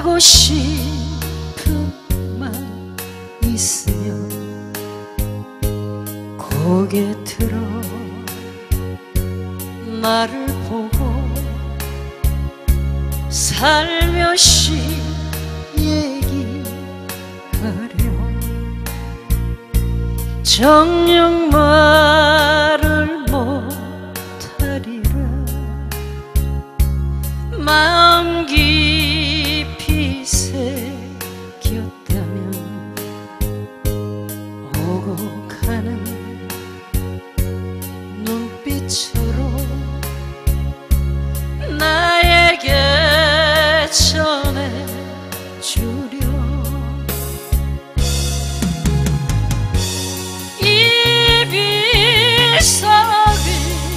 하고 싶은 말 있으면 고개 들어 나를 보고 살며시 얘기하렴. 정녕 말을 못하리라. 마음 깊이 새겼다면 오고 가는 눈빛으로 나에게 전해주렴. 이비 속을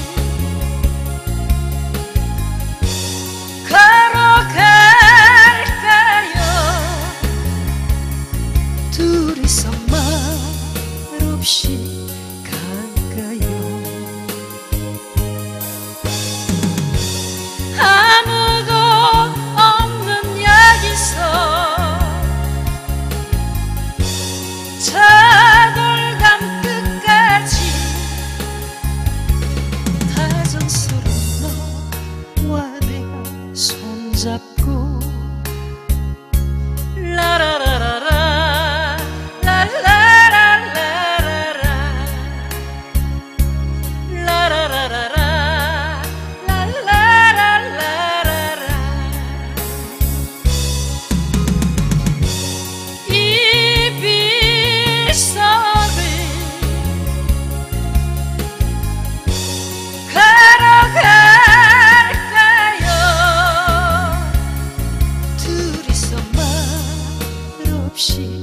걸어갈까요? 둘이서 말없이 아무도 없는 여기서 차돌담 끝까지 다정스런 너와 내가 손잡고 라라라라라 라라라라라라 라라라라라 없이